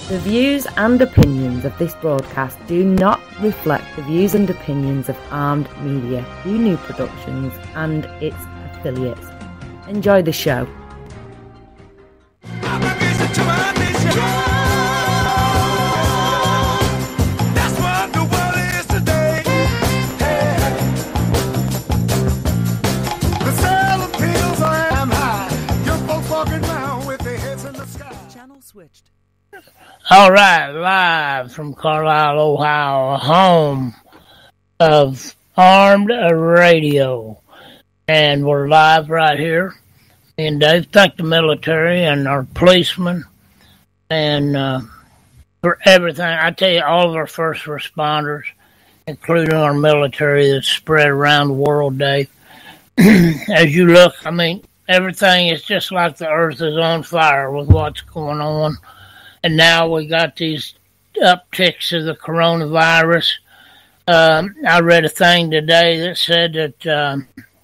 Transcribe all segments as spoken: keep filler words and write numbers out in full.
The views and opinions of this broadcast do not reflect the views and opinions of Armed Media, U N U Productions and its affiliates. Enjoy the show. Switched. All right, live from Carlisle, Ohio, home of Armed Radio. And we're live right here. And Dave, thank the military and our policemen and uh, for everything. I tell you, all of our first responders, including our military that's spread around the world, Dave. As you look, I mean, everything is just like the earth is on fire with what's going on. And now we got these upticks of the coronavirus. Um, I read a thing today that said that um,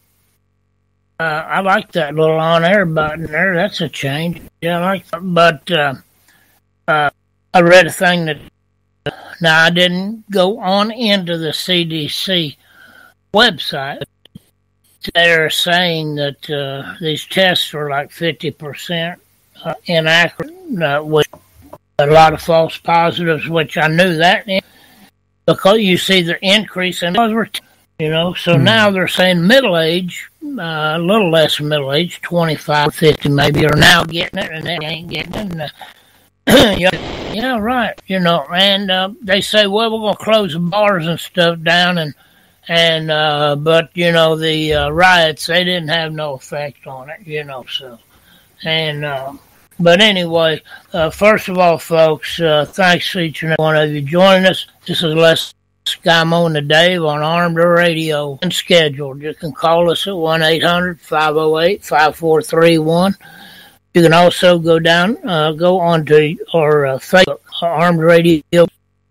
uh, I like that little on-air button there. That's a change. Yeah, I like that. But uh, uh, I read a thing that, now I didn't go on into the C D C website. They're saying that uh, these tests are like fifty percent uh, inaccurate, uh, with a lot of false positives, which I knew that because you see the increase in those, you know. So mm. now they're saying middle age, uh, a little less than middle age, twenty-five, fifty maybe, are now getting it, and they ain't getting it. And, uh, yeah, yeah, right, you know. And uh, they say, well, we're going to close the bars and stuff down, and And, uh, but, you know, the uh, riots, they didn't have no effect on it, you know, so. And, uh, but anyway, uh, first of all, folks, uh, thanks to each and every one of you joining us. This is Les Skymo and The Dave on Armed Radio and scheduled. You can call us at one eight hundred, five oh eight, five four three one. You can also go down, uh, go on to our uh, Facebook, Armed Radio.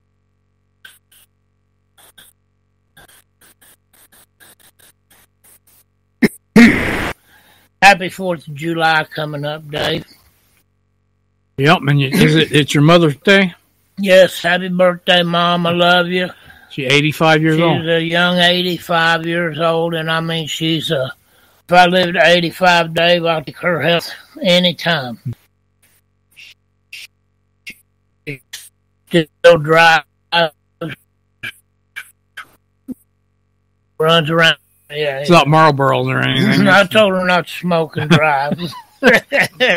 Happy fourth of July coming up, Dave. Yep, and you, is it, it's your Mother's Day? Yes, happy birthday, Mom. I love you. She's eighty-five years she's old. She's a young eighty-five years old, and I mean, she's a, if I lived at eighty-five, Dave, I'll take her health anytime. She still drives, runs around. Yeah, it's yeah. not Marlboro or anything. I told her not to smoke and drive. uh,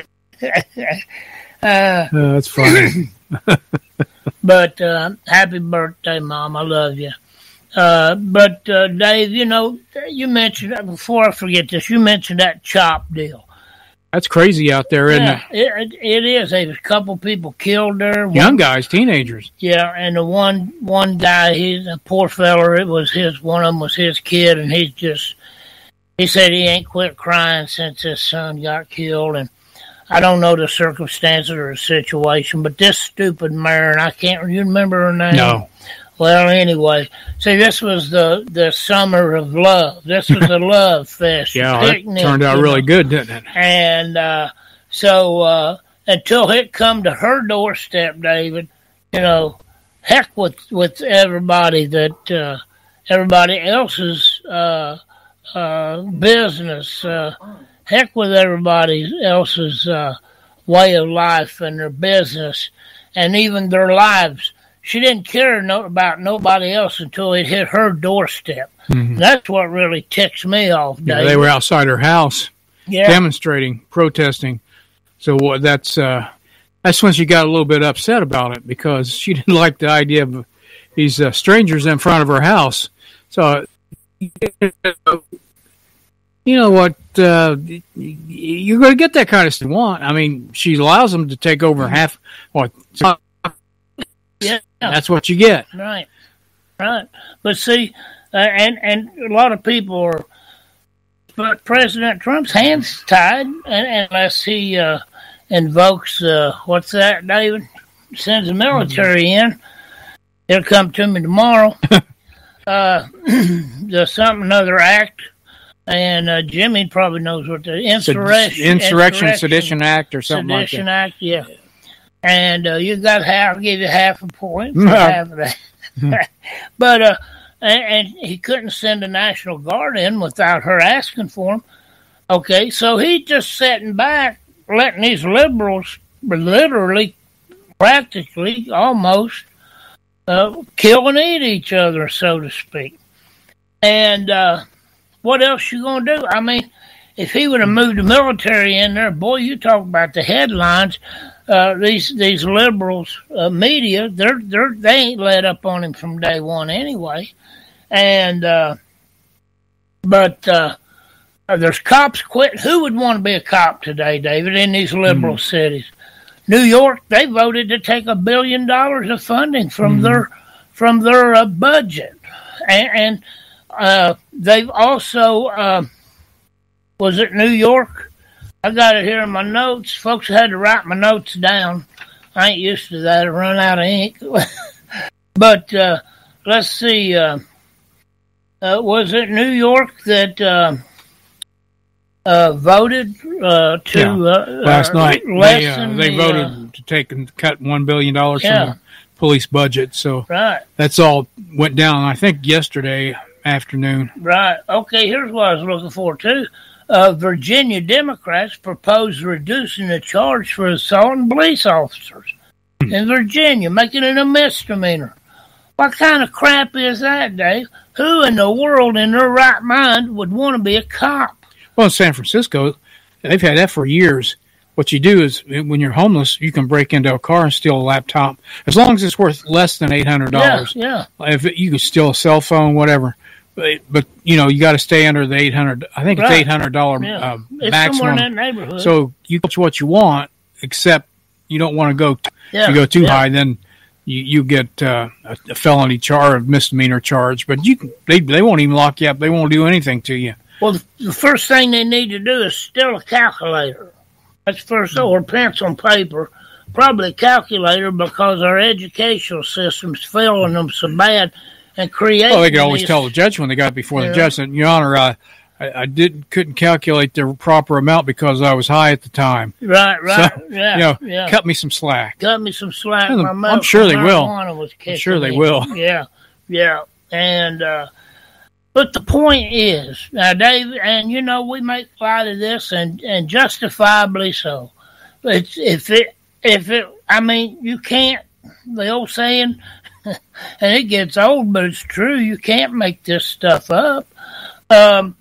uh, that's funny. But uh, happy birthday, Mom. I love you. Uh, but, uh, Dave, you know, you mentioned, before I forget this, you mentioned that chop deal. That's crazy out there, isn't yeah, it? it? It is. There's a couple people killed there. Young one, guys, teenagers. Yeah, and the one one guy, he's a poor fella. It was his. One of them was his kid, and he's just. He said he ain't quit crying since his son got killed, and I don't know the circumstances or the situation, but this stupid mayor, and I can't. You remember her name? No. Well, anyway, see, this was the, the summer of love. This was a love fest. Yeah, picnic, it turned out really know? good, didn't it? And uh, so uh, until it come to her doorstep, David, you know, heck with with everybody that uh, everybody else's uh, uh, business. Uh, heck with everybody else's uh, way of life and their business, and even their lives. She didn't care no, about nobody else until it hit her doorstep. Mm-hmm. That's what really ticks me off, Dave. Yeah, they were outside her house yeah. demonstrating, protesting. So uh, that's uh, that's when she got a little bit upset about it because she didn't like the idea of these uh, strangers in front of her house. So, you know what? Uh, you're going to get that kind of stuff you want. I mean, she allows them to take over half. What? Yeah, that's what you get. Right, right. But see, uh, and and a lot of people are, but President Trump's hands tied unless he uh, invokes uh, what's that, David? Sends the military mm-hmm. in. It'll come to me tomorrow. uh, there's something another act, and uh, Jimmy probably knows what the insurrection, insurrection, insurrection, sedition act, or something sedition like that. Act, yeah. and uh, you got half. I'll give you half a point for half of that. But uh, and, and he couldn't send a National Guard in without her asking for him. Okay, so he just sitting back, letting these liberals literally, practically, almost uh, kill and eat each other, so to speak. And uh, what else you gonna do? I mean, if he would have moved the military in there, boy, you talk about the headlines. Uh, these these liberals uh, media, they're they're they ain't let up on him from day one anyway. And uh, but uh, there's cops quit. Who would want to be a cop today, David? In these liberal mm. cities, New York, they voted to take a billion dollars of funding from mm. their from their uh, budget, and, and uh, they've also uh, was it New York? I got it here in my notes. Folks, I had to write my notes down. I ain't used to that. I run out of ink. But uh, let's see. Uh, uh, was it New York that uh, uh, voted uh, to yeah. uh, last night? They, uh, they the, voted uh, to take and cut one billion dollars yeah. from the police budget. So right. that's all went down. I think yesterday afternoon. Right. Okay. Here's what I was looking for too. Uh, Virginia Democrats proposed reducing the charge for assaulting police officers in Virginia, making it a misdemeanor. What kind of crap is that, Dave? Who in the world in their right mind would want to be a cop? Well, in San Francisco, they've had that for years. What you do is, when you're homeless, you can break into a car and steal a laptop, as long as it's worth less than eight hundred dollars. Yeah, yeah. If it, you can steal a cell phone, whatever. But, but you know, you got to stay under the eight hundred. I think it's right. eight hundred dollar yeah. uh, it's maximum. Somewhere in that neighborhood. So you get what you want, except you don't want to go. T- yeah. If you go too yeah. high, then you, you get uh, a, a felony charge, a misdemeanor charge. But you can, they they won't even lock you up. They won't do anything to you. Well, the, the first thing they need to do is steal a calculator. That's first, mm-hmm. or pencil and paper. Probably a calculator, because our educational system's failing them so bad. And create. Well, they could always tell the judge when they got before yeah. the judge that, Your Honor, uh, I, I didn't couldn't calculate the proper amount because I was high at the time. Right, right, so, yeah, you know, yeah. Cut me some slack. Cut me some slack. I'm, my I'm mouth, sure they my will. Was I'm sure they in. will. Yeah, yeah, and uh, but the point is now, Dave, and you know we make light of this, and and justifiably so. It's if it if it, I mean, you can't. The old saying. And it gets old, but it's true. You can't make this stuff up. Um,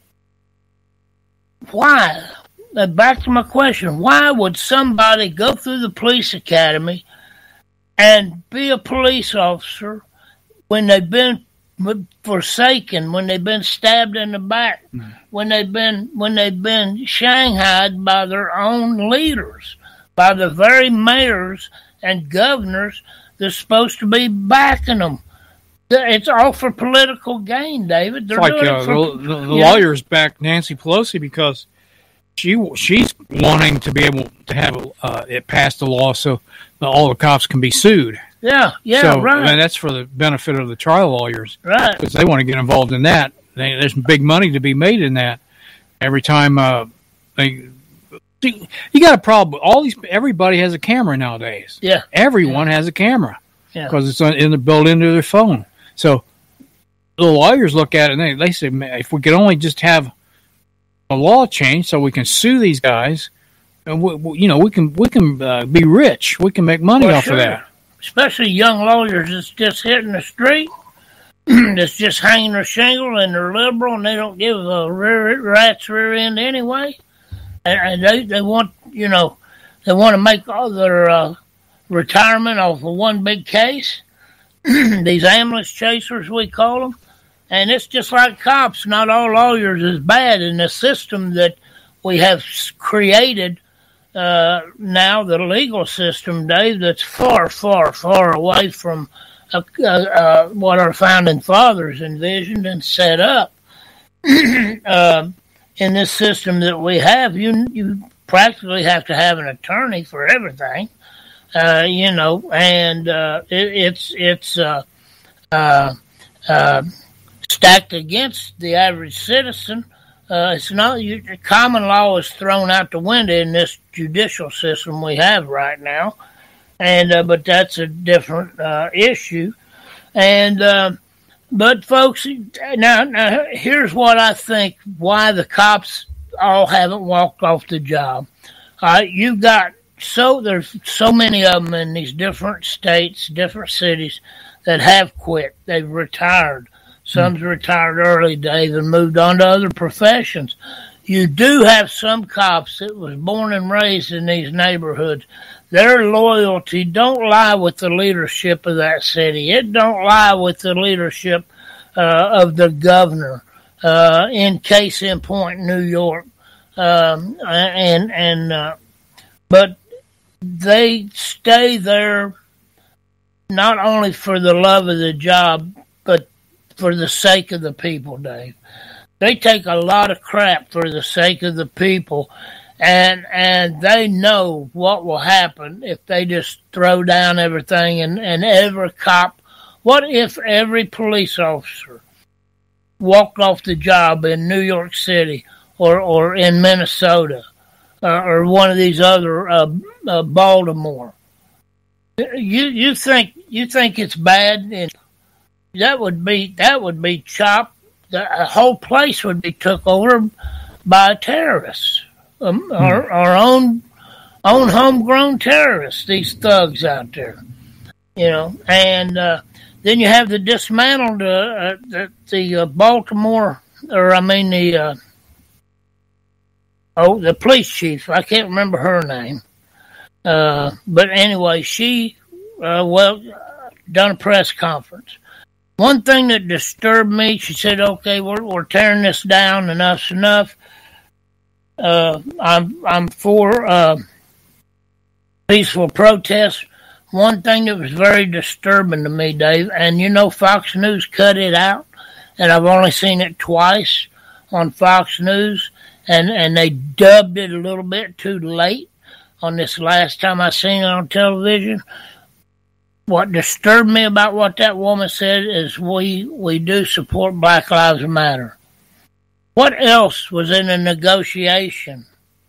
why? Uh, back to my question. Why would somebody go through the police academy and be a police officer when they've been forsaken, when they've been stabbed in the back, mm. when they've been when they've been shanghaied by their own leaders, by the very mayors and governors they're supposed to be backing them? It's all for political gain, David. They're it's like doing uh, it for, the, the yeah. lawyers back Nancy Pelosi because she she's wanting to be able to have uh, it pass the law so all the cops can be sued. Yeah, yeah, so, right. And that's for the benefit of the trial lawyers, right? Because they want to get involved in that. They, there's big money to be made in that. Every time uh, they. You got a problem. All these, everybody has a camera nowadays. Yeah, everyone yeah. has a camera. Yeah, because it's in the built into their phone. So the lawyers look at it and they, they say, if we could only just have a law change so we can sue these guys, and we, we, you know, we can we can uh, be rich. We can make money well, off sure. of that. Especially young lawyers that's just hitting the street, that's just hanging their shingle, and they're liberal and they don't give a rear, rat's rear end anyway. And they, they want, you know, they want to make all their uh, retirement off of one big case. These ambulance chasers, we call them. And it's just like cops. Not all lawyers is bad. In the system that we have created uh, now, the legal system, Dave, that's far, far, far away from uh, uh, what our founding fathers envisioned and set up. uh, In this system that we have, you you practically have to have an attorney for everything, uh, you know, and uh, it, it's it's uh, uh, uh, stacked against the average citizen. Uh, it's not you, common law is thrown out the window in this judicial system we have right now, and uh, but that's a different uh, issue. And uh, but folks, now now here's what I think why the cops all haven't walked off the job. Uh, you've got so there's so many of them in these different states, different cities that have quit. They've retired. Some's mm. retired early, Dave, and moved on to other professions. You do have some cops that was born and raised in these neighborhoods. Their loyalty don't lie with the leadership of that city. It don't lie with the leadership uh, of the governor. Uh, in case in point, New York, um, and and uh, but they stay there not only for the love of the job, but for the sake of the people, Dave. They take a lot of crap for the sake of the people, and and they know what will happen if they just throw down everything and, and every cop. What if every police officer walked off the job in New York City or, or in Minnesota uh, or one of these other uh, uh, Baltimore? You you think you think it's bad? And that would be that would be chopped. The whole place would be took over by terrorists, um, hmm. our, our own own homegrown terrorists. These thugs out there, you know. And uh, then you have the dismantled uh, uh, the, the uh, Baltimore, or I mean the uh, oh the police chief. I can't remember her name, uh, but anyway, she uh, well done a press conference. One thing that disturbed me, she said, okay, we're, we're tearing this down, enough's enough. Uh, I'm, I'm for uh, peaceful protest. One thing that was very disturbing to me, Dave, and you know Fox News cut it out, and I've only seen it twice on Fox News, and, and they dubbed it a little bit too late on this last time I seen it on television. What disturbed me about what that woman said is we, we do support Black Lives Matter. What else was in the negotiation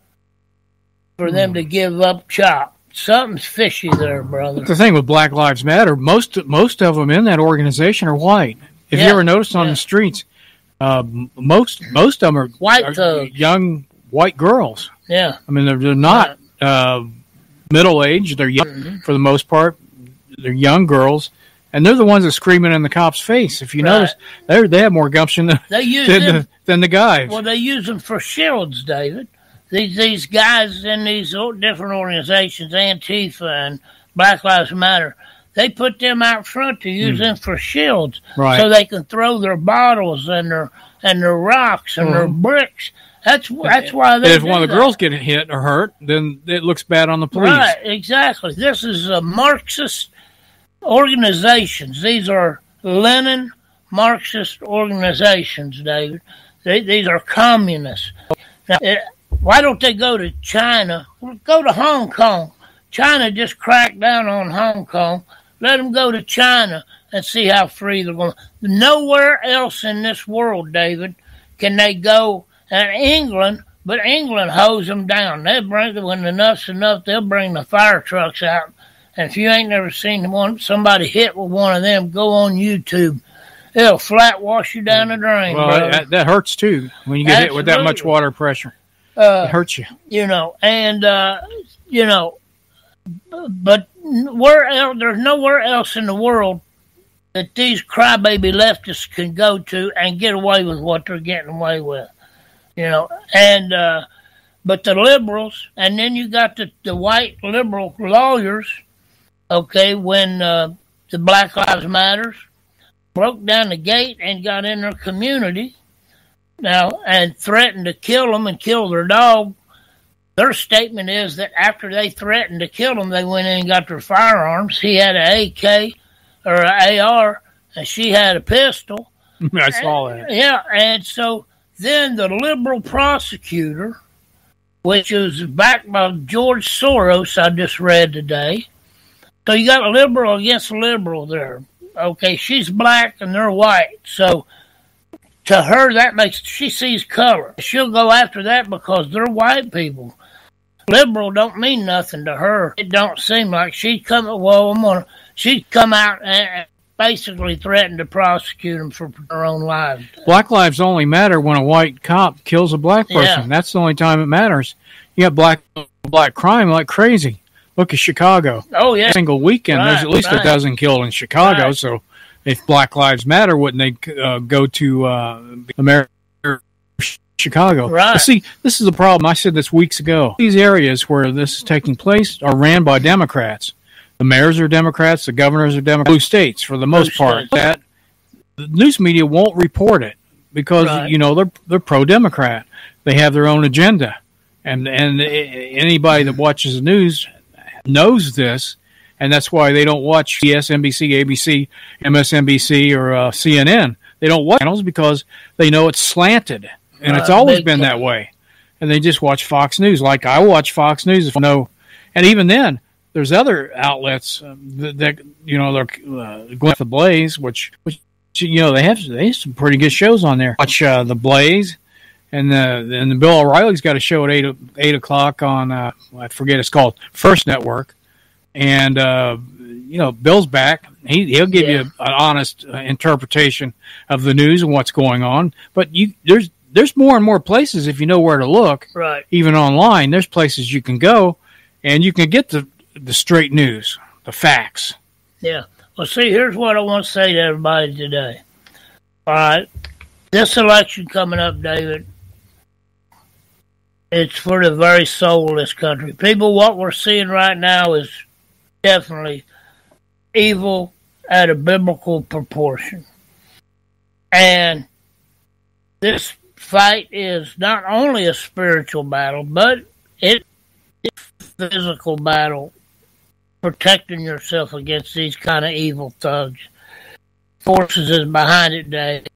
for them to give up CHOP? Something's fishy there, brother. The thing with Black Lives Matter, most most of them in that organization are white. If yeah, you ever noticed on yeah. the streets, uh, most most of them are white are young white girls. Yeah, I mean they're, they're not uh, middle aged. They're young mm-hmm. for the most part. They're young girls, and they're the ones that screaming in the cop's face. If you right. notice, they they have more gumption than, they use than, them, the, than the guys. Well, they use them for shields, David. These these guys in these different organizations, Antifa and Black Lives Matter, they put them out front to use mm. them for shields, right. so they can throw their bottles and their and their rocks and mm. their bricks. That's that's why they. And if one of the that. girls get hit or hurt, then it looks bad on the police. Right, exactly. This is a Marxist organizations. These are Lenin Marxist organizations, David. They, these are communists. Now, it, why don't they go to China? Go to Hong Kong. China just cracked down on Hong Kong. Let them go to China and see how free they're going. Nowhere else in this world, David, can they go. And England, but England hose them down. They bring when enough's enough. They'll bring the fire trucks out. And if you ain't never seen one, somebody hit with one of them, go on YouTube. It'll flat wash you down the drain, well, brother. That, that hurts, too, when you get Absolutely. hit with that much water pressure. Uh, it hurts you. You know, and, uh, you know, but where else, there's nowhere else in the world that these crybaby leftists can go to and get away with what they're getting away with. You know, and... uh But the liberals, and then you got the, the white liberal lawyers, okay, when uh, the Black Lives Matters broke down the gate and got in their community now and threatened to kill them and kill their dog. Their statement is that after they threatened to kill them, they went in and got their firearms. He had an A K or an A R, and she had a pistol. I saw that. Yeah, and so then the liberal prosecutor, which is backed by George Soros, I just read today. So you got a liberal against a liberal there. Okay, she's black and they're white. So to her, that makes, she sees color. She'll go after that because they're white people. liberal don't mean nothing to her. It don't seem like she'd come. Well, I'm gonna. She'd come out and basically threaten to prosecute them for her own lives. Black lives only matter when a white cop kills a black person. Yeah. That's the only time it matters. You got black black crime like crazy. Look at Chicago. Oh yeah, Every single weekend right, there's at least right. a dozen killed in Chicago. Right. So if Black Lives Matter, wouldn't they uh, go to uh, America? Chicago. Right. But see, this is the problem. I said this weeks ago. These areas where this is taking place are ran by Democrats. The mayors are Democrats. The governors are Democrats. Blue states, for the most Blue part. states. That the news media won't report it because Right. you know they're they're pro-Democrat. They have their own agenda, and and anybody that watches the news knows this, and that's why they don't watch C B S, N B C, A B C, M S N B C, or uh, C N N. They don't watch channels because they know it's slanted. And it's Uh, always big been time. that way. And they just watch Fox News. Like I watch Fox News if I know. And even then, there's other outlets um, that, that, you know, they're uh, going with the Blaze, which, which, you know, they have, they have some pretty good shows on there. Watch uh, the Blaze. And the, and the Bill O'Reilly's got a show at eight, eight o'clock on, uh, I forget it's called, First Network. And, uh, you know, Bill's back. He, he'll give Yeah. you an honest uh, interpretation of the news and what's going on. But you there's, There's more and more places if you know where to look. Right. Even online, there's places you can go, and you can get the the straight news, the facts. Yeah. Well, see, here's what I want to say to everybody today. All right. This election coming up, David, it's for the very soul of this country. People, what we're seeing right now is definitely evil at a biblical proportion. And this fight is not only a spiritual battle, but it is a physical battle, protecting yourself against these kind of evil thugs. Forces is behind it, Dave.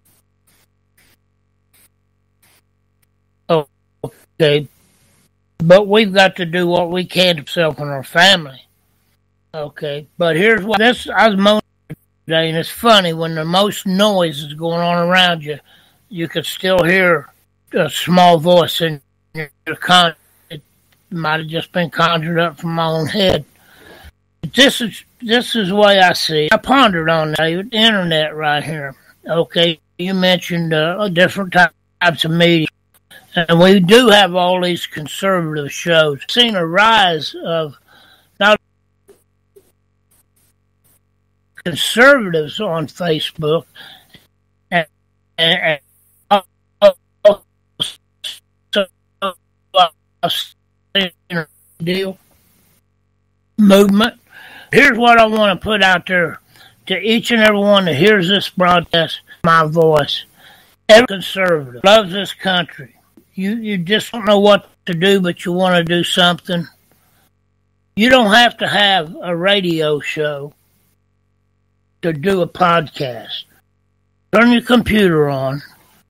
Oh, okay. But we've got to do what we can to ourselves and our family. Okay. But here's what this I was moaning today, and it's funny when the most noise is going on around you. You could still hear a small voice in your con. It might have just been conjured up from my own head. But this is this is the way I see it. I pondered on the internet right here. Okay, you mentioned uh, different types of media, and we do have all these conservative shows. I've seen a rise of not conservatives on Facebook and. and deal movement. Here's what I want to put out there to each and every one that hears this broadcast, my voice. Every conservative loves this country. You you just don't know what to do, but you want to do something. You don't have to have a radio show to do a podcast. Turn your computer on,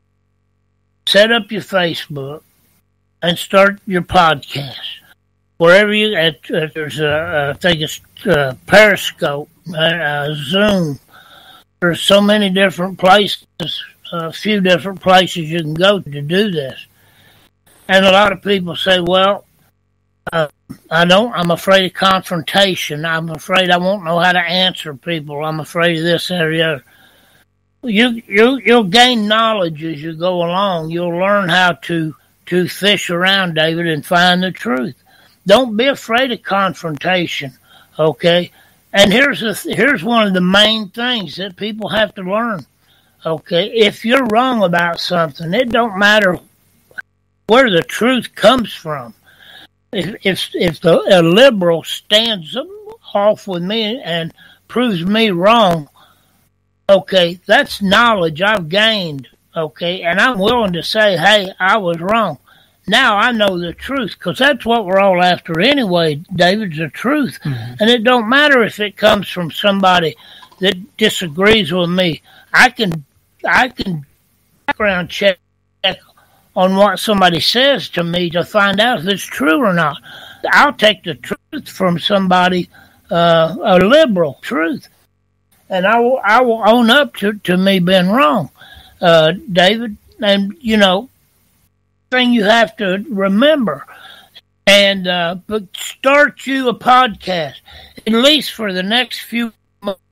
set up your Facebook, and start your podcast. Wherever you, at, at, there's a, I think it's uh, Periscope, uh, uh, Zoom. There's so many different places, a few different places you can go to do this. And a lot of people say, well, uh, I don't, I'm afraid of confrontation. I'm afraid I won't know how to answer people. I'm afraid of this, that, or the other. You, you, you'll gain knowledge as you go along. You'll learn how to to fish around, David, and find the truth. Don't be afraid of confrontation, okay? And here's the, here's one of the main things that people have to learn, okay? If you're wrong about something, it don't matter where the truth comes from. If if, if the, a liberal stands off with me and proves me wrong, okay, that's knowledge I've gained. Okay, and I'm willing to say, hey, I was wrong. Now I know the truth, because that's what we're all after anyway, David, the truth. Mm-hmm. And it don't matter if it comes from somebody that disagrees with me. I can I can background check on what somebody says to me to find out if it's true or not. I'll take the truth from somebody, uh, a liberal truth, and I will, I will own up to, to me being wrong. Uh, David, and you know, thing you have to remember And uh, but start you a podcast, at least for the next few months,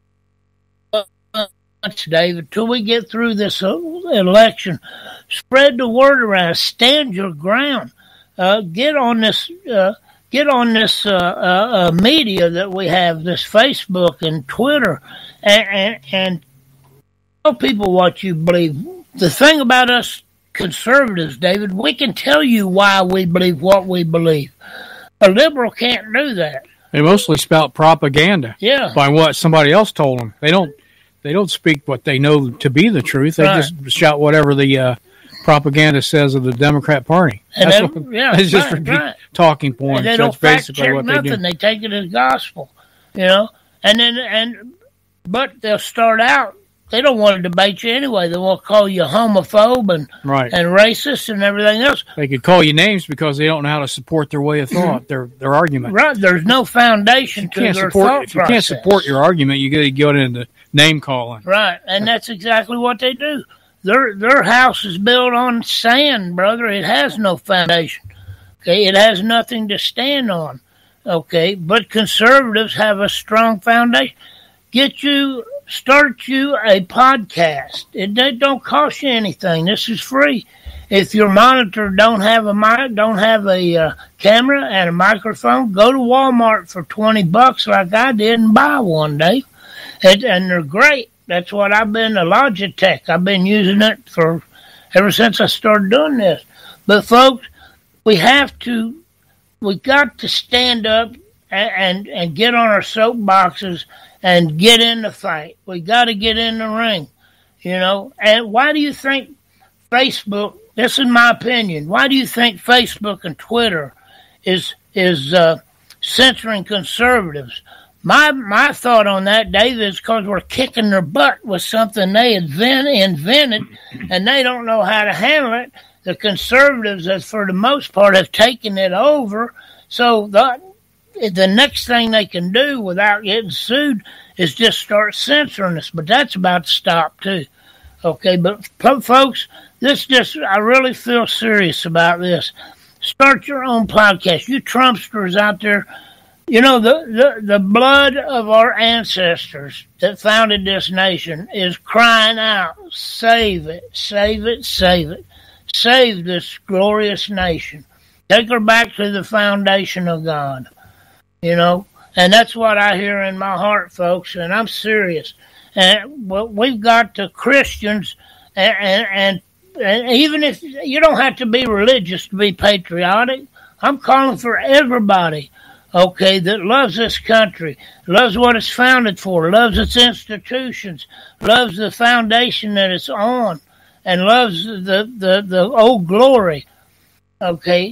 Dave, until we get through this election. Spread the word around. Stand your ground. Uh, get on this. Uh, get on this uh, uh, uh, media that we have, this Facebook and Twitter, and, and and tell people what you believe. The thing about us conservatives, David, we can tell you why we believe what we believe. A liberal can't do that. They mostly spout propaganda. Yeah. By what somebody else told them. They don't. They don't speak what they know to be the truth. They Right. just shout whatever the uh, propaganda says of the Democrat Party. And That's they- what, yeah, it's just right, repeat right. talking points. And they That's don't fact basically check what nothing. they do. They take it as gospel, you know. And then and but they'll start out. They don't want to debate you anyway. They want to call you a homophobe and Right. and racist and everything else. They could call you names because they don't know how to support their way of thought, their their argument. Right? There's no foundation You to can't their support thought if you can't process. support your argument. You got to go into name calling. Right, and that's exactly what they do. Their their house is built on sand, brother. It has no foundation. Okay, it has nothing to stand on. Okay, but conservatives have a strong foundation. Get you, start you a podcast. It, it don't cost you anything. This is free. If your monitor don't have a mic, don't have a uh, camera and a microphone, go to Walmart for twenty bucks, like I did, and buy one, Dave. And, and they're great. That's what I've been, a Logitech. I've been using it for ever since I started doing this. But folks, we have to, we got to stand up and, and, and get on our soapboxes and get in the fight. We got to get in the ring, you know. And why do you think Facebook, this is my opinion, why do you think Facebook and Twitter is is uh, censoring conservatives? My my thought on that, Dave, is because we're kicking their butt with something they invent, invented, and they don't know how to handle it. The conservatives, as for the most part, have taken it over. So the the next thing they can do without getting sued is just start censoring us. But that's about to stop too. Okay, but folks, this just I really feel serious about this. Start your own podcast. You Trumpsters out there. You know, the, the, the blood of our ancestors that founded this nation is crying out, save it, save it, save it. Save this glorious nation. Take her back to the foundation of God. You know, and that's what I hear in my heart, folks, and I'm serious. And well, we've got the Christians, and, and, and even if you don't have to be religious to be patriotic, I'm calling for everybody. Okay, that loves this country, loves what it's founded for, loves its institutions, loves the foundation that it's on, and loves the, the, the old glory. Okay,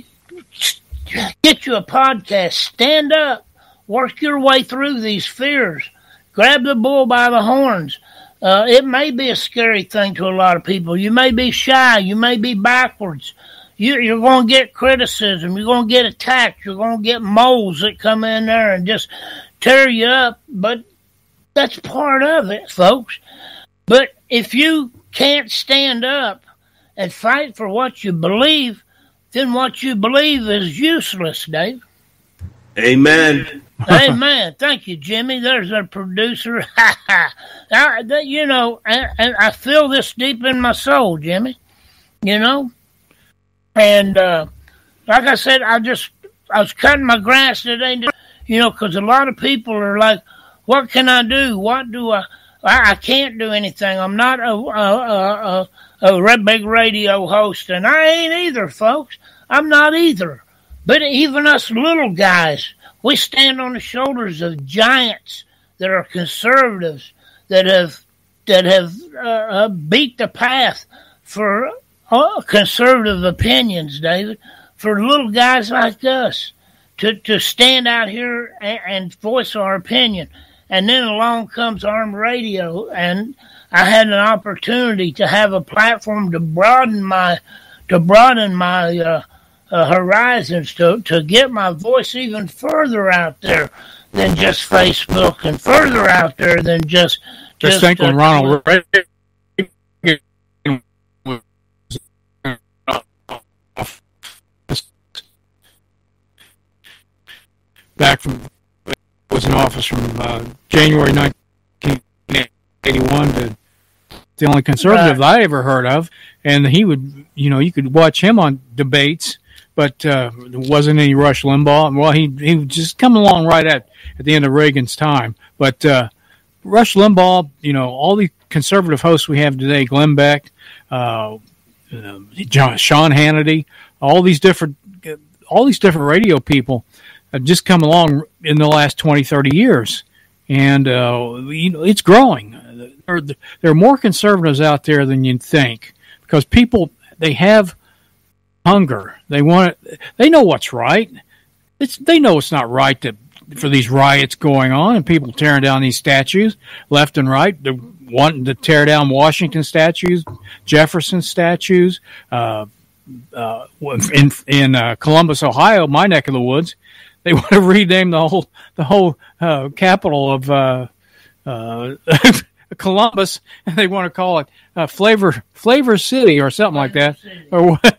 get you a podcast, stand up, work your way through these fears, grab the bull by the horns. Uh, it may be a scary thing to a lot of people. You may be shy, you may be backwards. You, you're going to get criticism. You're going to get attacked. You're going to get moles that come in there and just tear you up. But that's part of it, folks. But if you can't stand up and fight for what you believe, then what you believe is useless, Dave. Amen. Amen. Thank you, Jimmy. There's our producer. I, you know, and, and I feel this deep in my soul, Jimmy. You know? And uh, like I said, I just, I was cutting my grass today, you know, because a lot of people are like, what can I do? What do I, I, I can't do anything. I'm not a, a, a, a, a big radio host, and I ain't either, folks. I'm not either. But even us little guys, we stand on the shoulders of giants that are conservatives, that have, that have uh, uh, beat the path for Oh, conservative opinions, David, for little guys like us to, to stand out here and, and voice our opinion. And then along comes armed radio, and I had an opportunity to have a platform to broaden my to broaden my uh, uh, horizons, to, to get my voice even further out there than just Facebook, and further out there than just Just just think when uh, Ronald Reagan back from was in office from uh, January nineteen eighty-one to the only conservative right. I ever heard of, and he would, you know, you could watch him on debates, but uh, there wasn't any Rush Limbaugh. Well, he he would just come along right at, at the end of Reagan's time. But uh, Rush Limbaugh, you know, all the conservative hosts we have today, Glenn Beck, uh, uh, John, Sean Hannity, all these different all these different radio people have just come along in the last twenty, thirty years, and uh, you know, it's growing. There, there are more conservatives out there than you'd think, because people, they have hunger. They want it, they know what's right. It's they know it's not right to for these riots going on and people tearing down these statues left and right. They're wanting to tear down Washington statues, Jefferson statues. Uh, uh, in in uh, Columbus, Ohio, my neck of the woods, they want to rename the whole the whole uh, capital of uh, uh, Columbus, and they want to call it uh, Flavor Flavor City or something like that, or what?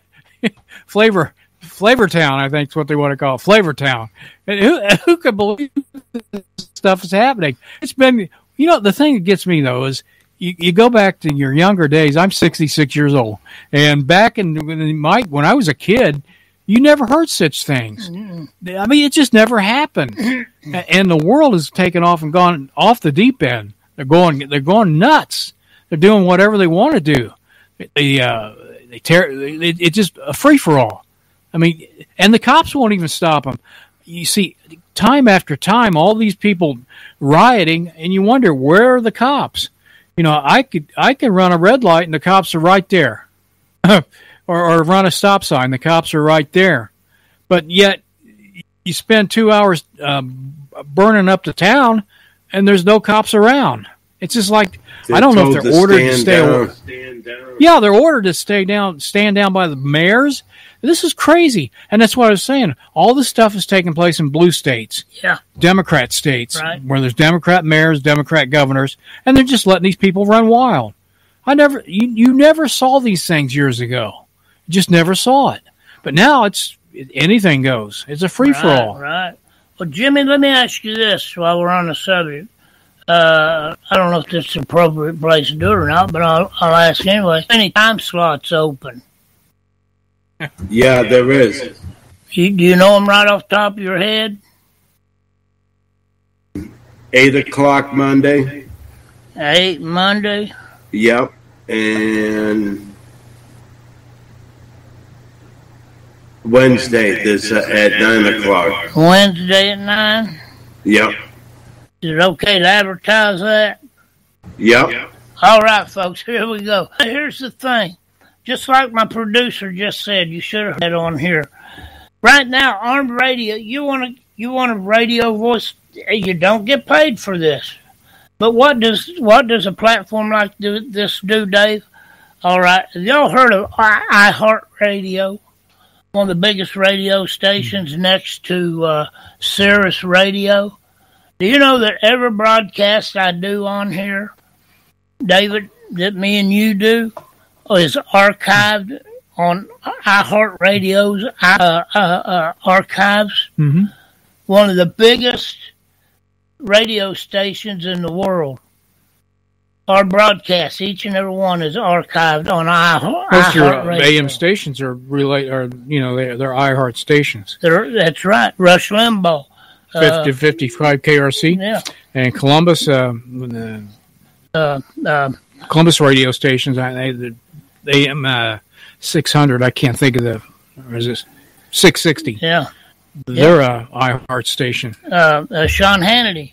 Flavor Flavor Town, I think is what they want to call it, Flavor Town. And who who could believe this stuff is happening? It's been, you know, the thing that gets me though is you, you go back to your younger days. I'm sixty-six years old, and back in my when I was a kid, you never heard such things. I mean, it just never happened, and the world has taken off and gone off the deep end. They're going, they're going nuts. They're doing whatever they want to do. They, uh, they tear. It, it's just a free for all. I mean, and the cops won't even stop them. You see, time after time, all these people rioting, and you wonder, where are the cops? You know, I could, I could run a red light, and the cops are right there, or, or run a stop sign, the cops are right there. But yet, you spend two hours um, burning up the town, and there's no cops around. It's just like, they're I don't know if they're ordered to stay down. Stand down. Yeah, they're ordered to stay down, stand down by the mayors. This is crazy. And that's what I was saying. All this stuff is taking place in blue states. Yeah. Democrat states, right, where there's Democrat mayors, Democrat governors, and they're just letting these people run wild. I never, you, you never saw these things years ago. You just never saw it. But now it's, anything goes. It's a free-for-all. Right, right. Well, Jimmy, let me ask you this while we're on the subject. Uh, I don't know if this is the appropriate place to do it or not, but I'll, I'll ask anyway. Any time slots open? Yeah, there is. You, do you know them right off the top of your head? Eight o'clock Monday. Eight Monday? Yep. And Wednesday is uh, at nine o'clock. Wednesday at nine? Yep. Is it okay to advertise that? Yep. All right, folks, here we go. Here's the thing. Just like my producer just said, you should have had on here. Right now, Armed Radio, you want to you want a radio voice, you don't get paid for this. But what does what does a platform like do, this do, Dave? All right, have y'all heard of iHeartRadio? One of the biggest radio stations next to uh, Sirius Radio. Do you know that every broadcast I do on here, David, that me and you do, is archived on iHeartRadio's uh, uh, uh, archives? Mm-hmm. One of the biggest radio stations in the world. Our broadcasts, each and every one, is archived on iHeartRadio. Most of your A M stations are relate, are you know they're, they're iHeart stations. They're, that's right. Rush Limbaugh. fifty, fifty-five K R C. Yeah. And Columbus, uh, the uh, uh, Columbus radio stations, they, the A M uh, six hundred, I can't think of the, or is this six sixty? Yeah. They're yeah. a iHeart station. Uh, uh, Sean Hannity,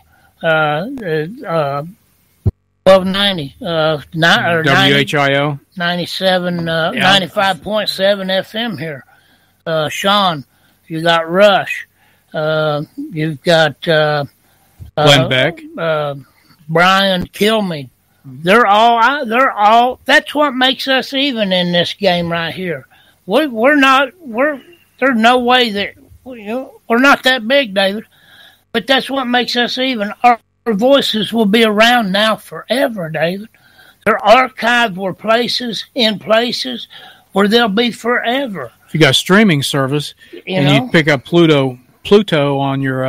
uh, uh, twelve ninety, uh, nine, or W H I O. ninety-seven, uh, yeah. ninety-five point seven F M here. Uh, Sean, you got Rush. Uh, you've got uh, Glenn uh, Beck, uh, Brian Kilmeade. They're all. They're all. That's what makes us even in this game right here. We, we're not. We're there's no way that you know, we're not that big, David. But that's what makes us even. Our, our voices will be around now forever, David. They're archived where places in places where they'll be forever. If you got streaming service you and know? you pick up Pluto. Pluto on your uh,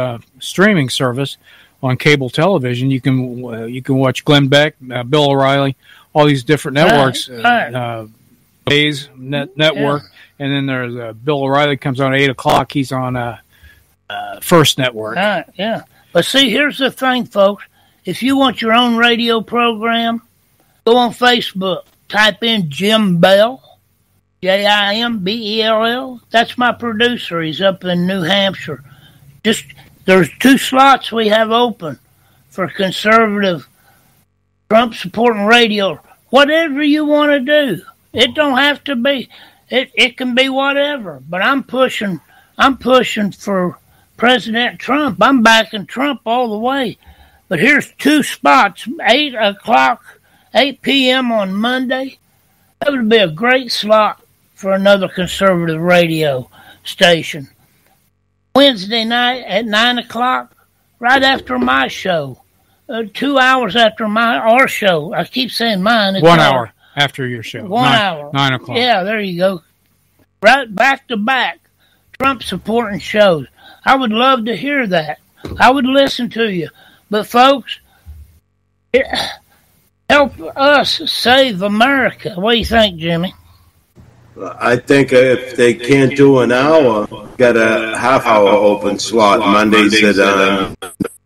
streaming service on cable television. You can uh, you can watch Glenn Beck, uh, Bill O'Reilly, all these different networks. Right, right. Uh, uh, Days net, network, yeah. And then there's uh, Bill O'Reilly comes on at eight o'clock. He's on uh, uh, First Network. Right, yeah. But see, here's the thing, folks. If you want your own radio program, go on Facebook. Type in Jim Bell, J I M B E L L. That's my producer. He's up in New Hampshire. Just there's two slots we have open for conservative Trump supporting radio. Whatever you want to do. It don't have to be. It it can be whatever. But I'm pushing. I'm pushing for President Trump. I'm backing Trump all the way. But here's two spots. Eight o'clock, eight p.m. on Monday. That would be a great slot for another conservative radio station. Wednesday night at nine o'clock, right after my show. Uh, two hours after my our show. I keep saying mine. It's One our, hour. After your show. One nine, hour. Nine o'clock. Yeah, there you go. Right back to back. Trump supporting shows. I would love to hear that. I would listen to you. But folks, it, help us save America. What do you think, Jimmy? I think if they can't do an hour, got a half hour open slot Mondays at um,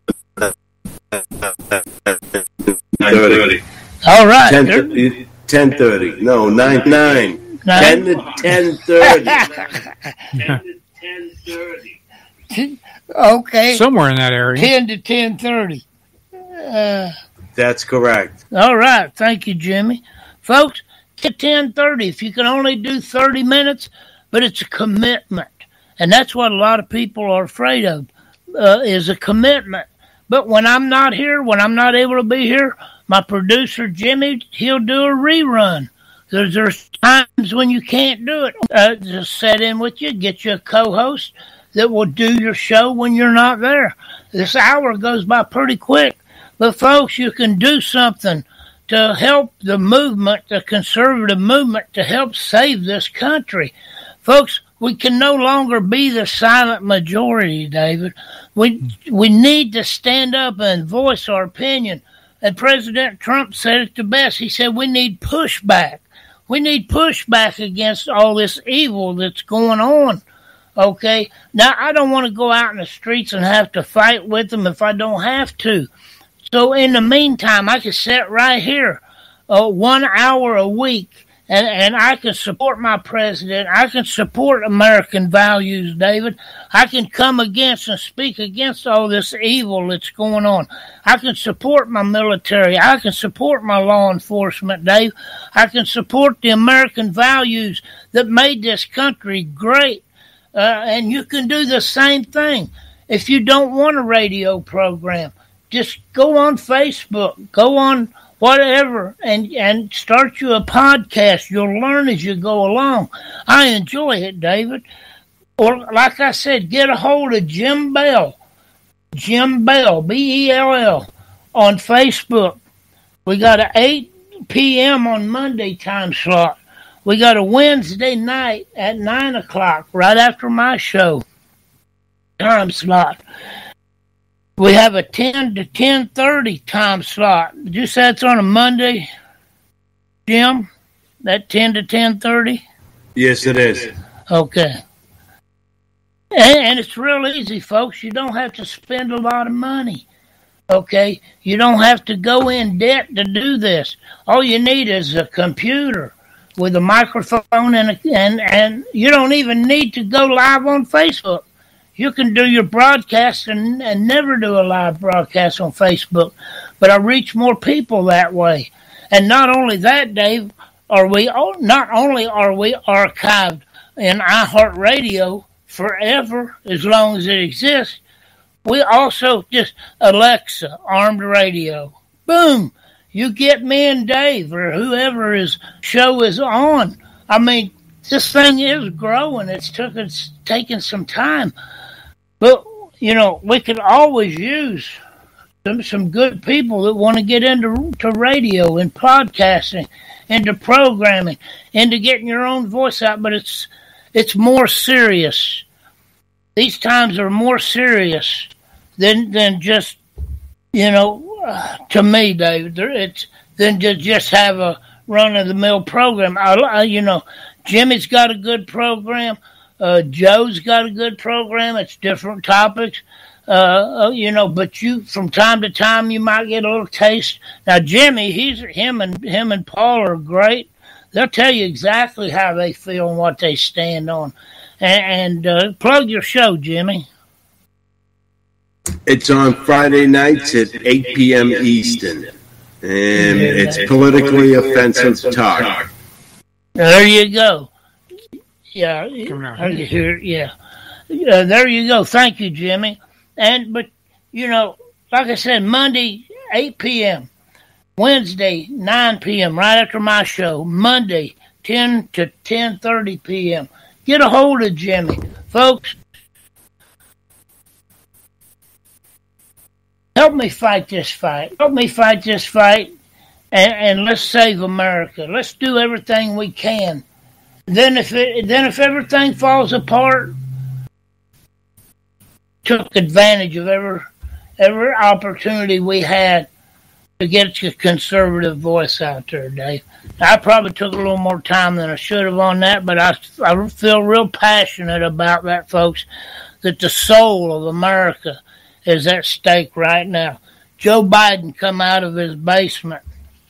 nine thirty. All right. ten thirty. No, nine nine. ten to ten thirty. ten to ten thirty. Okay. Somewhere in that area. ten to ten thirty. Uh, That's correct. All right. Thank you, Jimmy. Folks, to ten thirty. If you can only do thirty minutes, but it's a commitment. And that's what a lot of people are afraid of, uh, is a commitment. But when I'm not here, when I'm not able to be here, my producer, Jimmy, he'll do a rerun. There's, there's times when you can't do it. Uh, just set in with you, get you a co-host that will do your show when you're not there. This hour goes by pretty quick. But, folks, you can do something to help the movement, the conservative movement, to help save this country. Folks, we can no longer be the silent majority, David. We we need to stand up and voice our opinion. And President Trump said it the best. He said we need pushback. We need pushback against all this evil that's going on. Okay? Now, I don't want to go out in the streets and have to fight with them if I don't have to. So in the meantime, I can sit right here uh, one hour a week, and, and I can support my president. I can support American values, David. I can come against and speak against all this evil that's going on. I can support my military. I can support my law enforcement, Dave. I can support the American values that made this country great. Uh, and you can do the same thing. If you don't want a radio program, just go on Facebook, go on whatever, and, and start you a podcast. You'll learn as you go along. I enjoy it, David. Or, like I said, get a hold of Jim Bell, Jim Bell, B E L L, on Facebook. We got an eight p.m. on Monday time slot. We got a Wednesday night at nine o'clock, right after my show, time slot. We have a ten to ten thirty time slot. Did you say it's on a Monday, Jim? That ten to ten thirty? Yes, it is. Okay. And, and it's real easy, folks. You don't have to spend a lot of money. Okay? You don't have to go in debt to do this. All you need is a computer with a microphone, and, a, and, and you don't even need to go live on Facebook. You can do your broadcast and, and never do a live broadcast on Facebook. But I reach more people that way. And not only that, Dave, are we not only are we archived in iHeartRadio forever, as long as it exists, we also just Alexa, armed radio. Boom! You get me and Dave or whoever his show is on. I mean, this thing is growing. It's took it's taken some time. But, you know, we could always use some, some good people that want to get into to radio and podcasting, into programming, into getting your own voice out. But it's it's more serious. These times are more serious then then just you know, uh, to me, Dave, there, it's then just just have a run of the mill program. I, I, you know, Jimmy's got a good program. Uh, Joe's got a good program. It's different topics. Uh, uh, you know, but you from time to time you might get a little taste. Now, Jimmy, he's him and him and Paul are great. They'll tell you exactly how they feel and what they stand on. And, and uh, plug your show, Jimmy. It's on Friday nights at eight p.m. Eastern, and it's politically offensive talk. There you go. Yeah, you hear? Yeah, uh, there you go. Thank you, Jimmy. And but you know, like I said, Monday eight p.m., Wednesday nine p.m. right after my show. Monday ten to ten thirty p.m. Get a hold of Jimmy, folks. Help me fight this fight. Help me fight this fight, and, and let's save America. Let's do everything we can. Then if it, then if everything falls apart, took advantage of every every opportunity we had to get a conservative voice out there, Dave. I probably took a little more time than I should have on that, but I, I feel real passionate about that, folks, that the soul of America is at stake right now. Joe Biden come out of his basement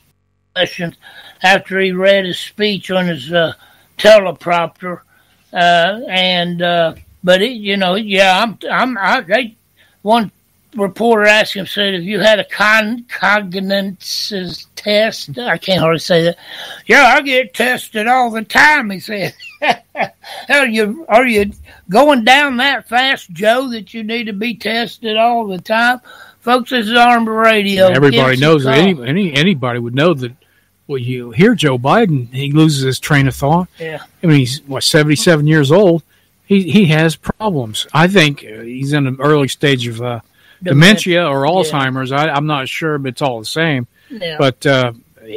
after he read his speech on his uh, teleprompter, uh, and uh, but it, you know, yeah, I'm, I'm, I, they, one reporter asked him, said, "Have you had a con- cognitive test?" I can't hardly say that. Yeah, I get tested all the time. He said, "Are you are you going down that fast, Joe, that you need to be tested all the time?" Folks, this is Armed Radio. Yeah, everybody knows that any, any anybody would know that. Well, you hear Joe Biden, he loses his train of thought. Yeah, I mean, he's what seventy-seven years old. He he has problems. I think he's in an early stage of uh, dementia or Alzheimer's. Yeah. I, I'm not sure, but it's all the same. Yeah. But uh,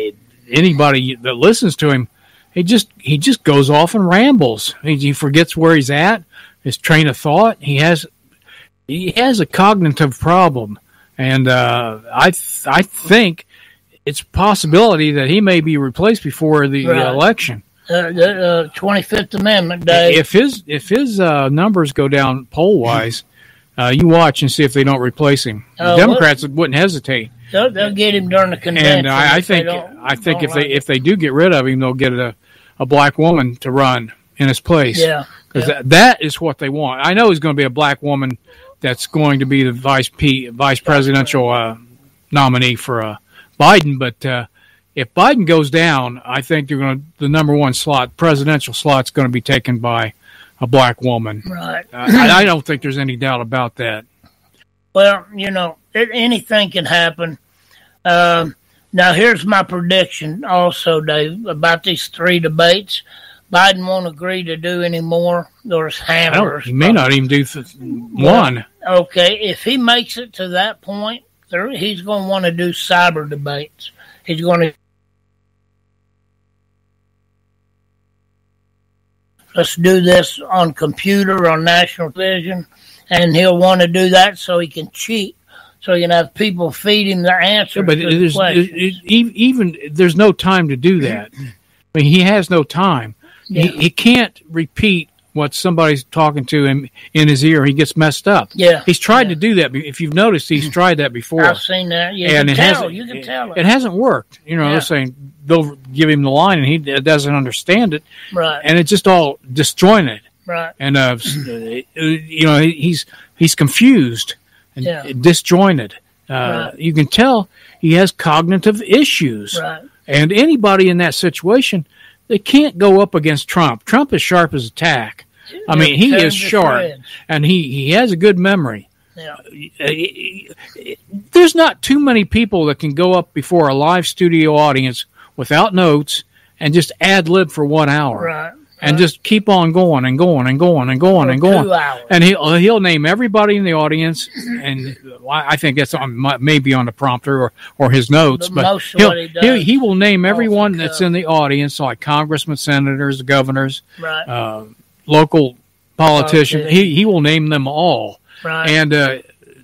anybody that listens to him, he just he just goes off and rambles. He, he forgets where he's at, his train of thought. He has he has a cognitive problem, and uh, I th- I think it's a possibility that he may be replaced before the right. election. Uh, the uh, twenty-fifth Amendment, Dave. If his if his uh, numbers go down poll wise, uh, you watch and see if they don't replace him. The uh, Democrats well, wouldn't hesitate. They'll, they'll get him during the convention. And I, I think I think if they if they do get rid of him, they'll get a, a black woman to run in his place. Yeah, because yeah. that, that is what they want. I know he's going to be a black woman that's going to be the vice P, vice presidential uh, nominee for uh, Biden, but. Uh, If Biden goes down, I think they're going to, the number one slot, presidential slot, is going to be taken by a black woman. Right. Uh, I, I don't think there's any doubt about that. Well, you know, it, anything can happen. Um, now, here's my prediction also, Dave, about these three debates. Biden won't agree to do any more. There's hammers. He may not even do th- one. Well, okay, if he makes it to that point, there, he's going to want to do cyber debates. He's going to let's do this on computer, on national television, and he'll want to do that so he can cheat, so he can have people feed him their answers. Yeah, but to there's, questions. even there's no time to do that. I mean, he has no time. Yeah. He, he can't repeat what somebody's talking to him in his ear. He gets messed up. Yeah, he's tried yeah. to do that. If you've noticed, he's tried that before. I've seen that. You and can it tell. hasn't, You can tell it. It hasn't worked. You know, Yeah. they're saying they'll give him the line, and he doesn't understand it. Right. And it's just all disjointed. Right. And uh, you know, he's he's confused and Yeah. disjointed. Uh, Right. You can tell he has cognitive issues. Right. And anybody in that situation, they can't go up against Trump. Trump is sharp as a tack. I mean, he Turn is to sharp, shreds. and he, he has a good memory. Yeah. There's not too many people that can go up before a live studio audience without notes and just ad lib for one hour. Right. And right. just keep on going and going and going and going For and going. two hours. And he'll he'll name everybody in the audience, and I think that's on maybe on the prompter or, or his notes. But But most of he'll, what he does he'll, he will name off everyone the that's cuff. in the audience, like congressmen, senators, governors, Right. uh, local politicians. Politicians. He he will name them all. Right. And uh,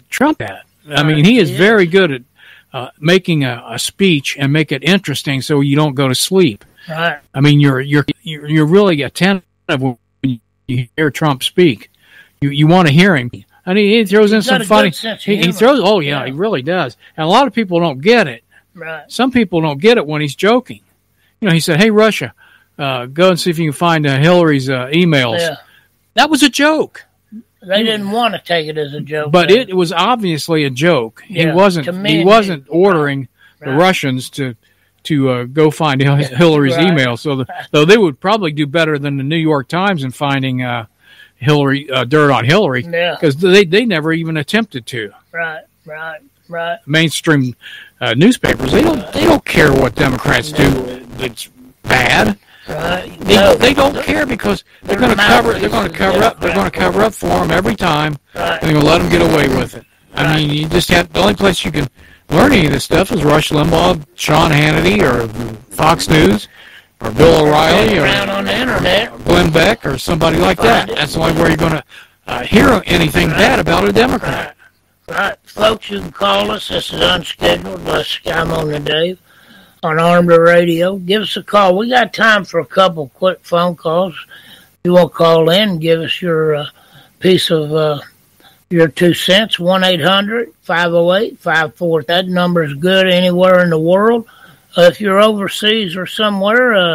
Trump at. I mean, he is very good at uh, making a, a speech and make it interesting so you don't go to sleep. Right. I mean, you're you're you're, you're really attentive when you hear Trump speak. You you want to hear him. And he, he throws in some funny. He, he throws. Oh yeah, yeah, he really does. And a lot of people don't get it. Right. Some people don't get it when he's joking. You know, he said, "Hey, Russia, uh, go and see if you can find uh, Hillary's uh, emails." Yeah. That was a joke. They didn't want to take it as a joke, but it, it was obviously a joke. Yeah, he wasn't. He wasn't ordering right. the Russians to to uh, go find Hillary's right. email. So, the, though they would probably do better than the New York Times in finding uh, Hillary uh, dirt on Hillary, because yeah. they they never even attempted to. Right, right, right. Mainstream uh, newspapers they don't they don't care what Democrats do that's bad. Right. They, no. they don't care because they're going to cover. They're going to cover up. They're going to cover up for them every time. Right. And they're going to let them get away with it. I right. mean, you just have the only place you can learn any of this stuff is Rush Limbaugh, Sean Hannity, or Fox News, or Bill O'Reilly, or on the internet, or Glenn Beck, or somebody like that. That's the only where you're going to uh, hear anything right. bad about a Democrat. Right. right, folks, you can call us. This is Unscheduled by Skymo and The Dave on Armed Radio. Give us a call. We got time for a couple quick phone calls. If you want to call in and give us your uh, piece of uh, your two cents, one eight hundred five oh eight five four. That number is good anywhere in the world. Uh, if you're overseas or somewhere, uh,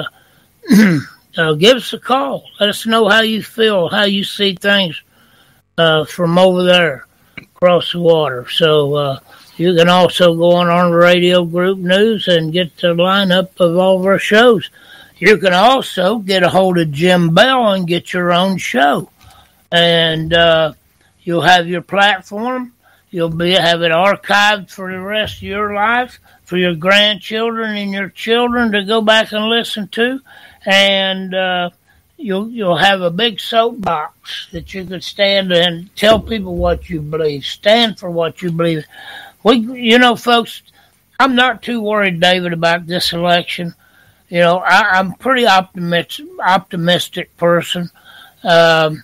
uh, give us a call. Let us know how you feel, how you see things uh, from over there across the water. So, uh, you can also go on our radio group news and get the lineup of all of our shows. You can also get a hold of Jim Bell and get your own show. And uh, you'll have your platform. You'll be have it archived for the rest of your life, for your grandchildren and your children to go back and listen to. And uh, you'll, you'll have a big soapbox that you can stand and tell people what you believe. Stand for what you believe. We, you know, folks, I'm not too worried, David, about this election. You know, I, I'm a pretty optimistic, optimistic person. Um,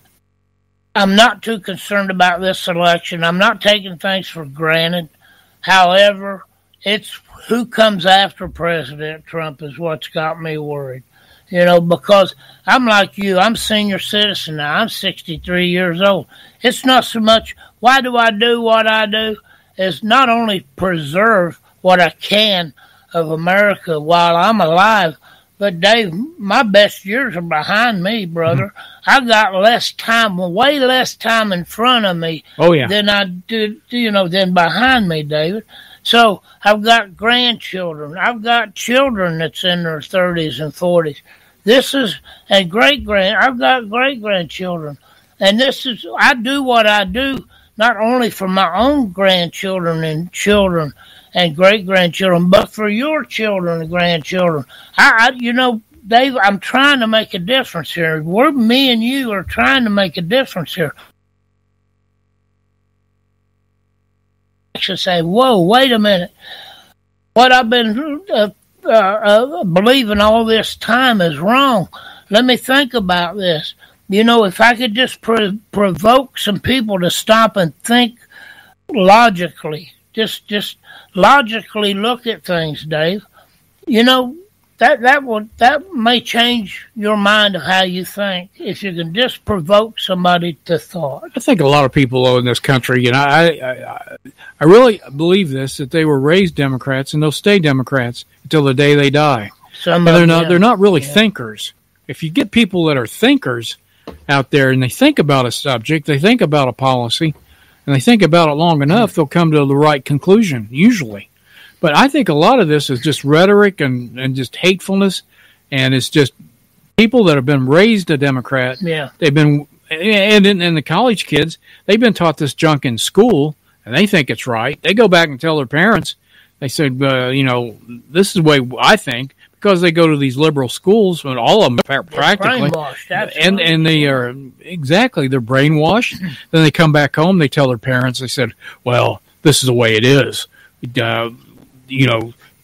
I'm not too concerned about this election. I'm not taking things for granted. However, it's who comes after President Trump is what's got me worried. You know, because I'm like you. I'm a senior citizen now. I'm sixty-three years old. It's not so much, why do I do what I do? Is not only preserve what I can of America while I'm alive, but Dave, my best years are behind me, brother. Mm-hmm. I got less time, way less time in front of me oh, yeah. than I did, you know, than behind me, David. So I've got grandchildren. I've got children that's in their thirties and forties. This is, and great-grand, I've got great-grandchildren. And this is, I do what I do not only for my own grandchildren and children and great-grandchildren, but for your children and grandchildren. I, I, you know, Dave, I'm trying to make a difference here. We're, me and you are trying to make a difference here. I should say, whoa, wait a minute. What I've been uh, uh, uh, believing all this time is wrong. Let me think about this. You know, if I could just pro- provoke some people to stop and think logically, just just logically look at things, Dave, you know, that that would that may change your mind of how you think if you can just provoke somebody to thought. I think a lot of people in this country, you know, I I, I really believe this, that they were raised Democrats and they'll stay Democrats until the day they die. Some and they're them, not yeah. they're not really yeah. thinkers. If you get people that are thinkers out there and they think about a subject, they think about a policy, and they think about it long enough, they'll come to the right conclusion, usually. But I think a lot of this is just rhetoric and, and just hatefulness, and it's just people that have been raised a Democrat. Yeah. They've been, and, and the college kids, they've been taught this junk in school, and they think it's right. They go back and tell their parents, they said, uh, you know, this is the way I think, because they go to these liberal schools, and all of them are practically, and and they are exactly they're brainwashed. Then they come back home, they tell their parents, they said, "Well, this is the way it is. Uh, you know,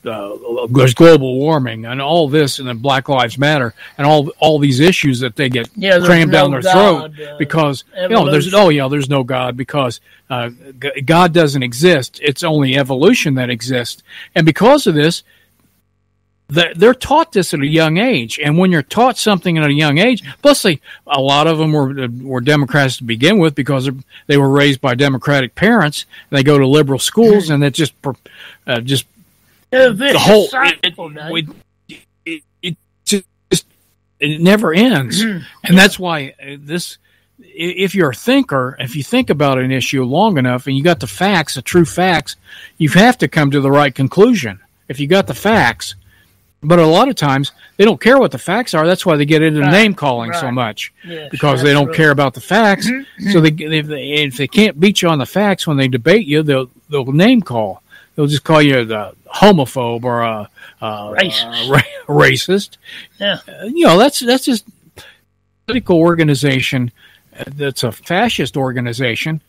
uh, there's global warming and all this, and then Black Lives Matter and all all these issues that they get yeah, crammed no down their God, throat uh, because evolution. you know there's oh yeah there's no God because uh, God doesn't exist. It's only evolution that exists, and because of this, they're taught this at a young age. And when you're taught something at a young age, plus they, a lot of them were were Democrats to begin with because they were raised by Democratic parents. And they go to liberal schools, and it just uh, just the whole it, it, it, it just it never ends. And that's why this. If you're a thinker, if you think about an issue long enough, and you got the facts, the true facts, you have to come to the right conclusion. If you got the facts. But a lot of times, they don't care what the facts are. That's why they get into right. name calling right. so much, yes, because they don't true. care about the facts. So they, if they if they can't beat you on the facts when they debate you, they'll they'll name call. They'll just call you the homophobe or a, a racist. A ra- racist. Yeah, uh, you know that's that's just a political organization that's a fascist organization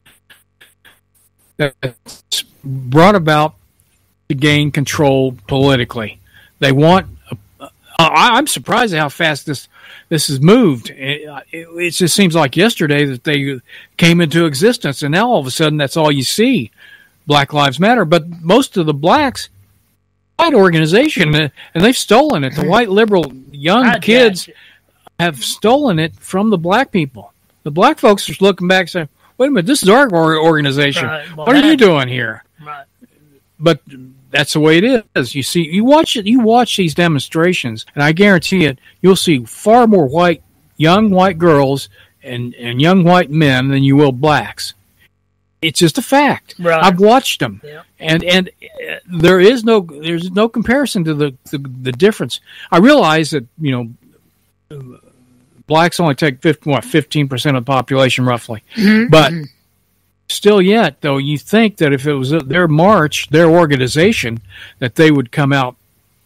that's brought about to gain control politically. They want. Uh, I'm surprised at how fast this this has moved. It, it, it just seems like yesterday that they came into existence, and now all of a sudden that's all you see. Black Lives Matter, but most of the blacks, white organization, and they've stolen it. The white liberal young I kids have stolen it from the black people. The black folks are looking back, saying, "Wait a minute, this is our organization. Right. Well, what are you doing here?" Right. But that's the way it is. You see, you watch it. You watch these demonstrations, and I guarantee it. You'll see far more white, young white girls and, and young white men than you will blacks. It's just a fact. Right. I've watched them, yeah. and and uh, there is no there's no comparison to the, the the difference. I realize that you know blacks only take fifteen, what fifteen percent of the population roughly, mm-hmm. but. Still yet, though, you think that if it was their march, their organization, that they would come out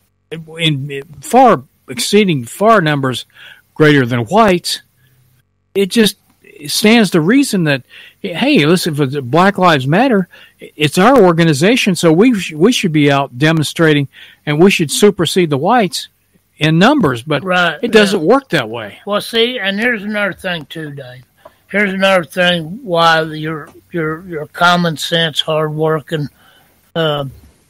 in far exceeding far numbers greater than whites. It just stands to reason that, hey, listen, if it's Black Lives Matter, it's our organization, so we we should be out demonstrating, and we should supersede the whites in numbers. But right, it doesn't yeah. work that way. Well, see, and here's another thing too, Dave. Here's another thing why your your your common sense, hardworking uh,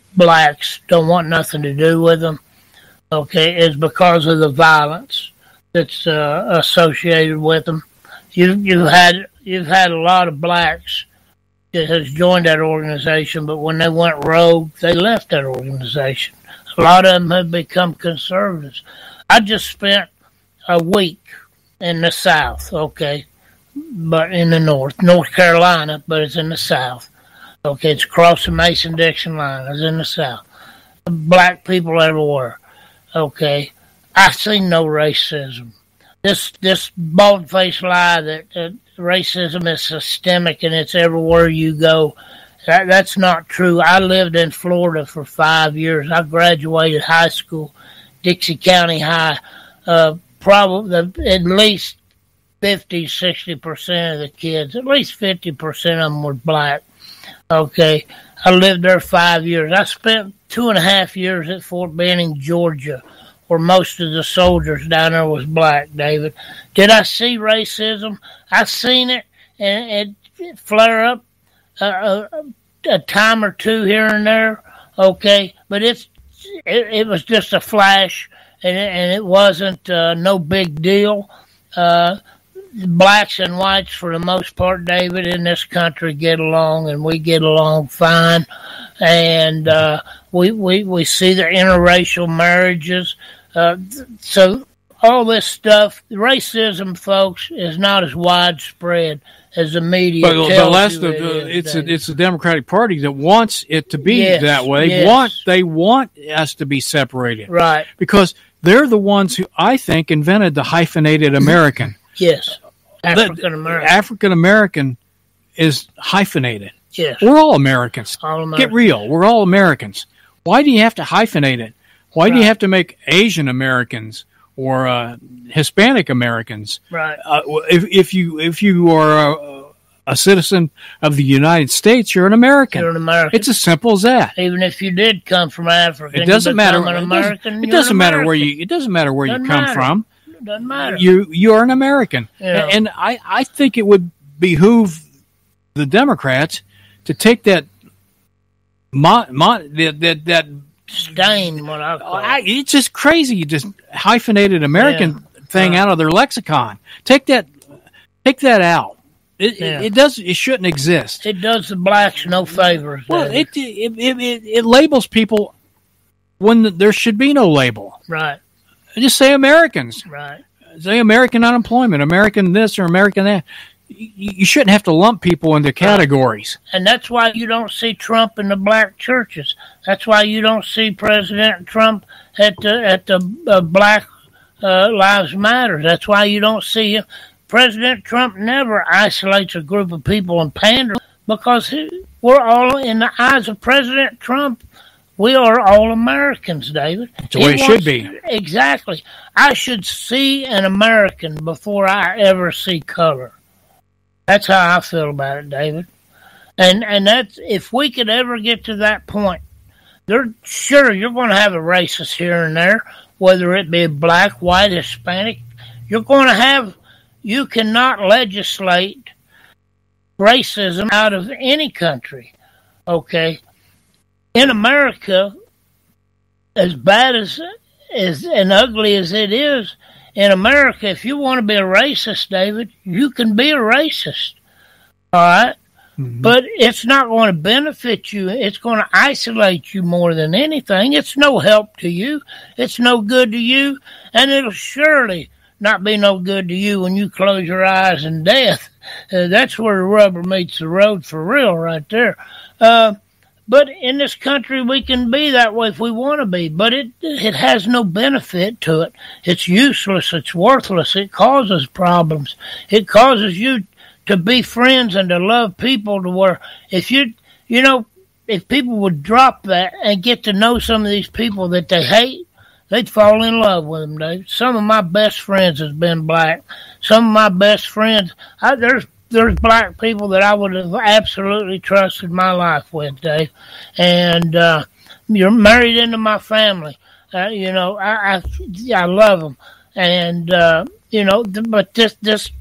blacks don't want nothing to do with them. Okay, is because of the violence that's uh, associated with them. You you had you've had a lot of blacks that has joined that organization, but when they went rogue, they left that organization. A lot of them have become conservatives. I just spent a week in the South. Okay. But in the north, North Carolina, but it's in the south. Okay, it's across the Mason-Dixon line. It's in the south. Black people everywhere. Okay, I see no racism. This this bald-faced lie that, that racism is systemic and it's everywhere you go, that, that's not true. I lived in Florida for five years. I graduated high school, Dixie County High. Uh, probably at least fifty, sixty percent of the kids, at least fifty percent of them were black. Okay. I lived there five years. I spent two and a half years at Fort Benning, Georgia, where most of the soldiers down there was black, David. Did I see racism? I seen it, and it flare up a, a, a time or two here and there. Okay. But it's, it, it was just a flash, and it, and it wasn't uh, no big deal. Uh, Blacks and whites, for the most part, David, in this country get along, and we get along fine. And uh, we, we we see the interracial marriages. Uh, so all this stuff, racism, folks, is not as widespread as the media but, tells but that's you the, it the, is, it's a, it's the Democratic Party that wants it to be yes, that way. Yes. Want they want us to be separated, right? Because they're the ones who I think invented the hyphenated American. Yes, African American. African American is hyphenated. Yes, we're all Americans. All Americans. Get real. We're all Americans. Why do you have to hyphenate it? Why right. do you have to make Asian Americans or uh, Hispanic Americans? Right. Uh, if if you if you are a, a citizen of the United States, you're an American. You're an American. It's as simple as that. Even if you did come from Africa, it doesn't matter. An American, it doesn't, it doesn't matter where you. It doesn't matter where doesn't you come matter. from. It doesn't matter. You you are an American, yeah. and, and I, I think it would behoove the Democrats to take that mon, mon, that that, that stain. What I call I, it's just crazy. You just hyphenated American yeah. thing uh, out of their lexicon. Take that take that out. It, yeah. it, it does. It shouldn't exist. It does the blacks no favors. Well, it it it, it it it labels people when there should be no label. Right. Just say Americans. Right. Say American unemployment, American this or American that. You, you shouldn't have to lump people into categories. Right. And that's why you don't see Trump in the black churches. That's why you don't see President Trump at the at the uh, Black uh, Lives Matter. That's why you don't see him. President Trump never isolates a group of people and panders because he, we're all, in the eyes of President Trump, we are all Americans, David. That's the way it should be. Exactly. I should see an American before I ever see color. That's how I feel about it, David. And and that's, if we could ever get to that point, there sure you're going to have a racist here and there, whether it be black, white, Hispanic. You're going to have. You cannot legislate racism out of any country, okay? In America, as bad as, as and ugly as it is, in America, if you want to be a racist, David, you can be a racist, all right? Mm-hmm. But it's not going to benefit you. It's going to isolate you more than anything. It's no help to you. It's no good to you, and it'll surely not be no good to you when you close your eyes in death. Uh, that's where the rubber meets the road for real right there. Uh, but in this country, we can be that way if we want to be, but it it has no benefit to it. It's useless. It's worthless. It causes problems. It causes you to be friends and to love people to where if you, you know, if people would drop that and get to know some of these people that they hate, they'd fall in love with them, Dave. Some of my best friends has been black. Some of my best friends, I, there's there's black people that I would have absolutely trusted my life with, Dave. And uh, you're married into my family. Uh, you know, I, I I love them. And uh, you know, but this this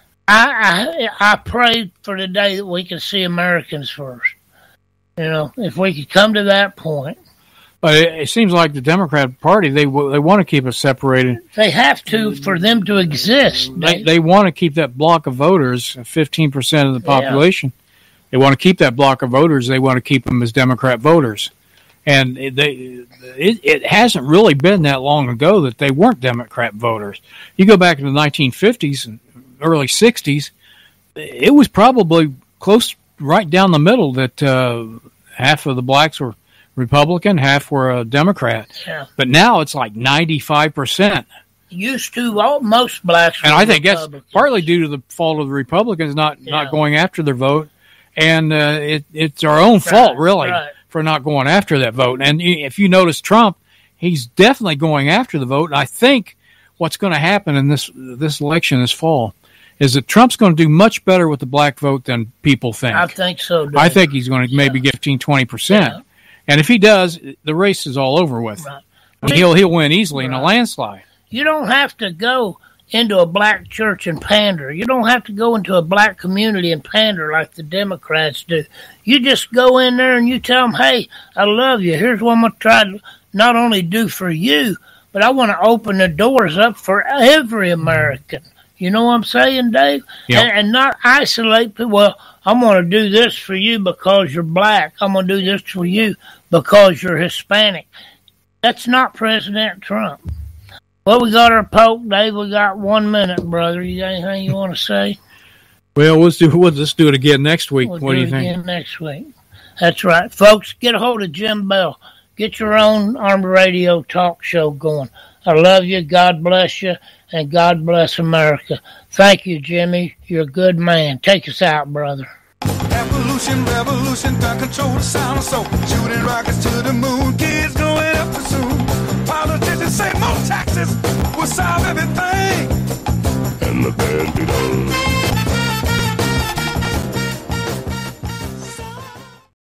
I I I pray for the day that we can see Americans first. You know, if we could come to that point. But it, it seems like the Democrat Party, they they want to keep us separated. They have to for them to exist. They, they want to keep that block of voters, fifteen percent of the population. Yeah. They want to keep that block of voters. They want to keep them as Democrat voters. And it, they, it, it hasn't really been that long ago that they weren't Democrat voters. You go back to the nineteen fifties and early sixties, it was probably close right down the middle that uh, half of the blacks were Republican, half were a Democrat. Yeah. But now it's like ninety-five percent. Used to, all, most blacks were And I think that's Republicans. partly due to the fault of the Republicans not, Yeah. not going after their vote. And uh, it, it's our own fault, really, right. for not going after that vote. And if you notice Trump, he's definitely going after the vote. And I think what's going to happen in this this election this fall is that Trump's going to do much better with the black vote than people think. I think so, Dave. I think he's going to Yeah. maybe get fifteen, twenty percent. Yeah. And if he does, the race is all over with. Right. I mean, he'll he'll win easily right. in a landslide. You don't have to go into a black church and pander. You don't have to go into a black community and pander like the Democrats do. You just go in there and you tell them, hey, I love you. Here's what I'm going to try to not only do for you, but I want to open the doors up for every American. You know what I'm saying, Dave? Yep. And, and not isolate people. Well, I'm going to do this for you because you're black. I'm going to do this for you because you're Hispanic. That's not President Trump. Well, we got our Pope, Dave. We got one minute, brother. You got anything you want to say? Well, let's do, let's do it again next week. We'll what do, do you it think? Again next week. That's right. Folks, get a hold of Jim Bell. Get your own Armed Radio talk show going. I love you. God bless you. And God bless America. Thank you, Jimmy. You're a good man. Take us out, brother. Evolution, revolution, gun control the sound of soul. Shooting rockets to the moon, kids growing up too soon. Politicians say more taxes will solve everything. And the band beat on.